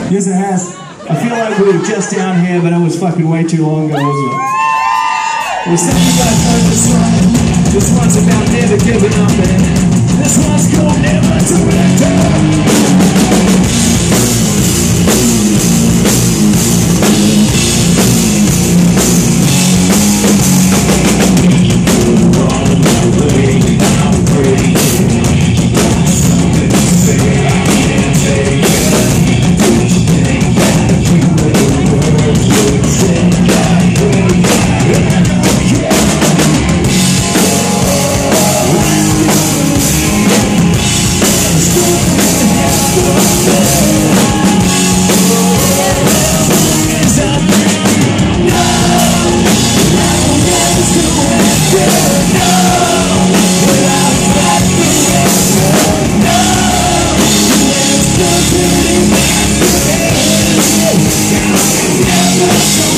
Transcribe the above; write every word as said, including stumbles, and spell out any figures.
Yes, it has. I feel like we were just down here, but it was fucking way too long ago, wasn't it? We said you guys heard this song. This one's about never giving up, man. This one's called Never to Let Go. Never